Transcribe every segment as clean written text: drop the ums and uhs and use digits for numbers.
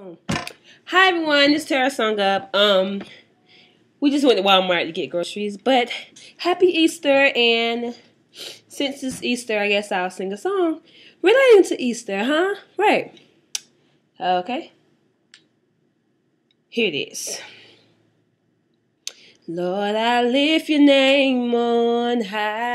Hi everyone, it's TerraSongUp. We just went to Walmart to get groceries, but happy Easter, and since it's Easter, I guess I'll sing a song relating to Easter, huh? Right. Okay. Here it is. Lord, I lift your name on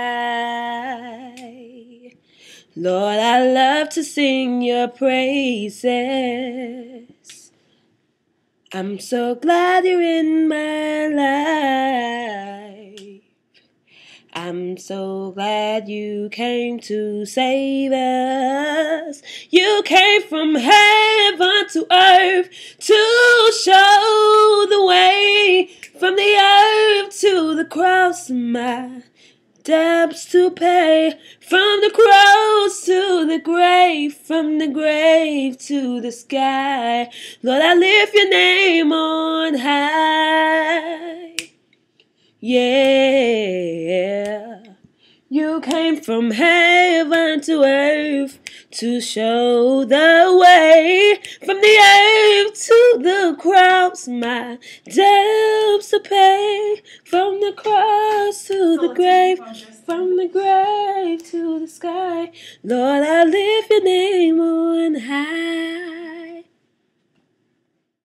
high. Lord, I love to sing your praises. I'm so glad you're in my life. I'm so glad you came to save us. You came from heaven to earth to show the way. From the earth to the cross, my debts to pay. From the cross to the grave, from the grave to the sky. Lord, I lift your name on high. Yeah, you came from heaven to earth to show the way. From the earth to the cross, my debts to pay. From the cross to the grave, from the grave to the sky. Lord, I lift your name on high.